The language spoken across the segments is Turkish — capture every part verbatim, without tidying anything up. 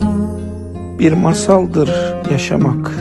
Bir masaldır yaşamak.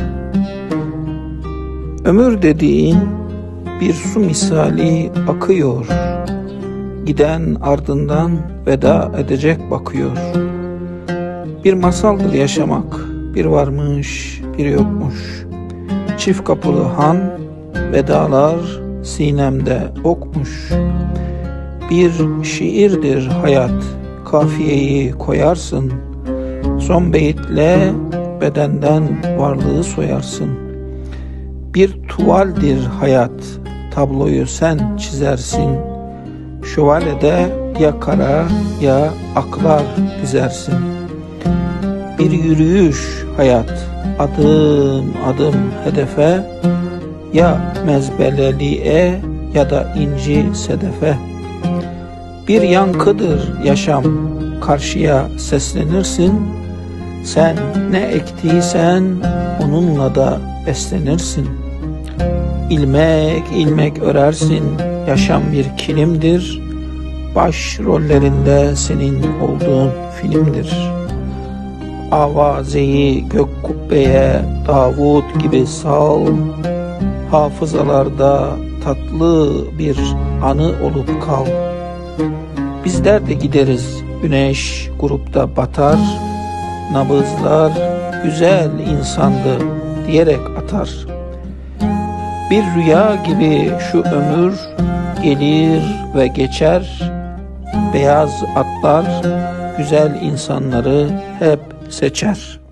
Ömür dediğin bir su misali akıyor. Giden ardından veda edecek bakıyor. Bir masaldır yaşamak. Bir varmış, bir yokmuş. Çift kapılı han, vedalar sinemde okmuş. Bir şiirdir hayat, kafiyeyi koyarsın. Son beyitle bedenden varlığı soyarsın. Bir tuvaldir hayat, tabloyu sen çizersin. Şövalyede ya kara ya aklar dizersin. Bir yürüyüş hayat, adım adım hedefe, ya mezbeleliğe ya da inci sedefe. Bir yankıdır yaşam, karşıya seslenirsin. Sen ne ektiysen onunla da beslenirsin. İlmek ilmek örersin, yaşam bir kilimdir. Baş rollerinde senin olduğun filmdir. Avazeyi gök kubbeye Davut gibi sal. Hafızalarda tatlı bir anı olup kal. Bizler de gideriz, güneş grupta batar. Nabızlar güzel insandı diyerek atar. Bir rüya gibi şu ömür gelir ve geçer. Beyaz atlar güzel insanları hep seçer.